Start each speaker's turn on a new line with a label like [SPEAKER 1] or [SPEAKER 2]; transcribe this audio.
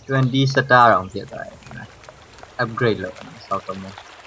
[SPEAKER 1] 20 star အောင်ဖြစ်သွားတယ်ဒီမှာ upgrade လုပ်အောင်စောက်တော့မယ်